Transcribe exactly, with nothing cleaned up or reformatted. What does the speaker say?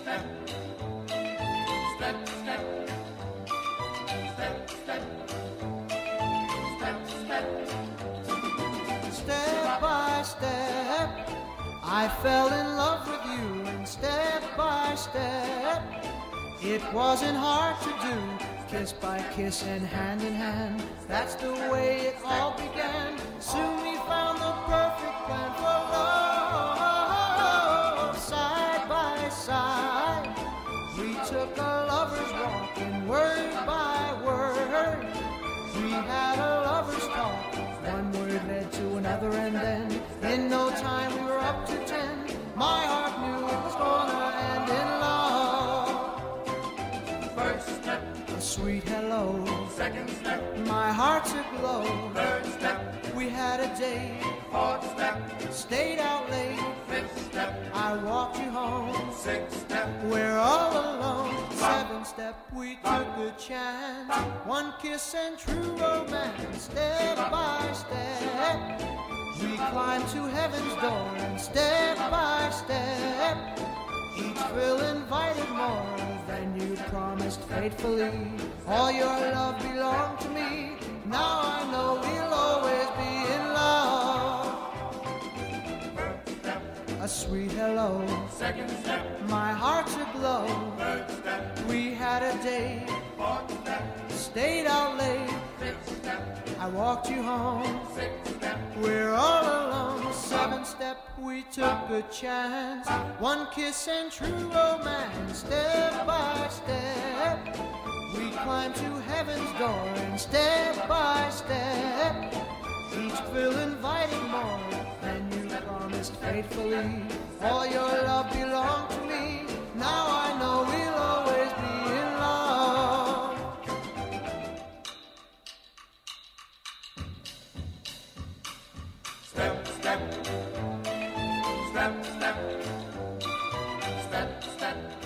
step, step, step, step, step, step, step. Step by step, I fell in love with you, and step by step, it wasn't hard to do. Kiss by kiss and hand in hand, that's the way it all began. Soon we found the perfect plan for love. Side by side, we took a lover's walk, and word by word, we had a lover's talk. One word led to another, and then in no time we were up to ten. My heart knew it was gonna end in love. First step, A sweet hello. second step, My heart's aglow. third step, We had a date, fourth step, stayed out late. fifth step, I walked you home, sixth step, we're all alone. Seventh step, we took a chance. One kiss and true romance. Step by step, we climbed to heaven's door, and step by step, each thrill invited more than you promised faithfully. All your love belonged to me. Now I know we'll always be in love. first step, A sweet hello, second step, my heart's aglow. third step, We had a date, fourth step, stayed out late. fifth step, I walked you home, sixth step, we're all alone. Seventh step, we took a chance. One kiss and true romance. Step by step, we climbed to heaven's door, and step by step, each thrill inviting more than you promised faithfully. All your love belonged to me. Now I know we'll always be in love. step, step, step, step, step, step.